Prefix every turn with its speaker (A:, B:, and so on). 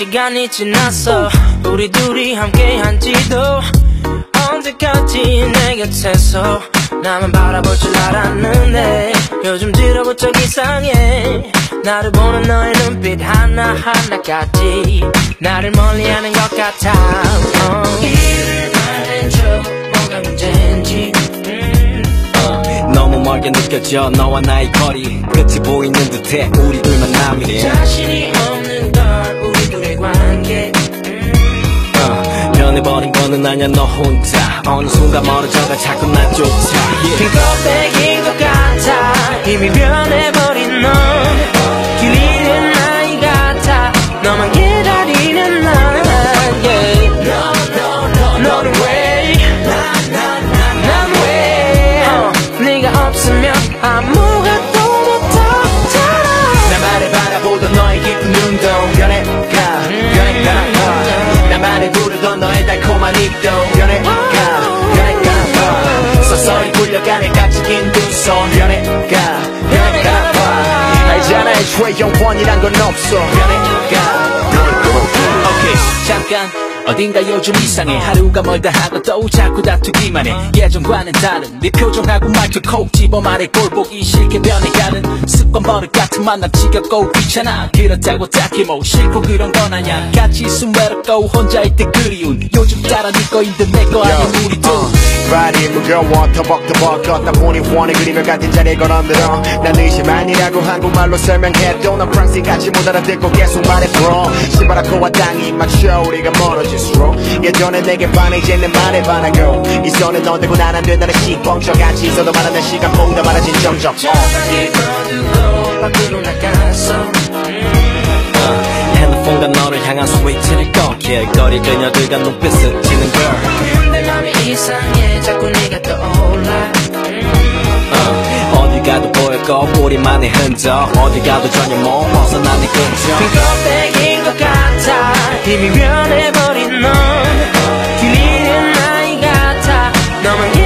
A: 시간이 지났어. 우리 둘이 함께한 지도 언제까지 내 곁에서 나만 바라볼 줄 알았는데 요즘 들어부쩍 이상해. 나를 보는 너의 눈빛 하나하나까지 나를 멀리하는 것 같아. 이를 말해줘 뭐가 문제인지.
B: 너무 멀게 느껴져 너와 나의 거리. 끝이 보이는 듯해 우리 둘만 남이래.
A: 자신이 없는 걸 우리 둘의 관계.
B: 변해버린 거는 아냐 너 혼자. 어느 순간 멀어져가 자꾸 나조차
A: 빈 껍데기인 것 같아. 이미 변해버린 넌 길 잃은 아이 같아. 너만 기다리는 난 너는 왜 난 왜 네가 없으면 아무것도 못하잖아.
B: 나만을 바라보던 너의 깊은 눈도 변해가 나만을 부르던 너의 달콤한 입도 변해가 서서히 굴려가네 깍지낀 두 손 변해가 알잖아 애초에 영원이란 건 없어 변해가. 오케이 잠깐 어딘가 요즘 이상해. 하루가 멀다 하고 또 자꾸 다투기만 해. 예전과는 다른 네 표정하고 말투 콕 집어 말해. 꼴보기 싫게 변해가는 습관 버릇 같은 만남 지겹고 귀찮아. 그렇다고 딱히 뭐 싫고 그런 건 아냐. 같이 있으면 외롭고 혼자일 때 그리운 요즘 따라 네 거인 듯 내 거 아닌 우리 둘.
C: 발이 무거워 터벅터벅 걷다 보니 원의 그림을 같은 자리에 걸어들어. 난 의심 아니라고 한국말로 설명해도 넌 프랑스같이 못 알아듣고 계속 말해 bro. 시바라코와 땅이 맞춰 우리가 멀어질수록 예전에 내게 반해 이제 내 말에 반하고 이 손은 너 되고 난 안 된다는 시펑쳐 같이 있어도 말하는 시간보다 많아진 정적.
A: 저기 거두고 밖으로 나갔어.
B: 핸드폰과 너를 향한 스위치를 꺼. 길거리 그녀들과 눈빛을 치는 걸.
A: 내 맘이 이상해 자꾸 네가 떠올라.
B: 어딜 가도 보였고 우리만의 흔적. 어딜 가도 전혀 못 벗어나 네 근처.
A: 빈 껍데기인 것 같아. 이미 변해버린 넌 길 잃은 아이 같아. 너만